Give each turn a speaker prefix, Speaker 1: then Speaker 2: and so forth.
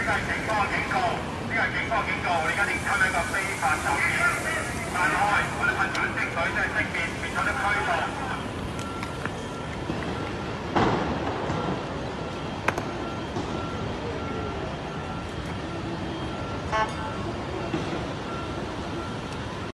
Speaker 1: 個係警方警告，呢個係警方警告，你而家正參與一個非法集結。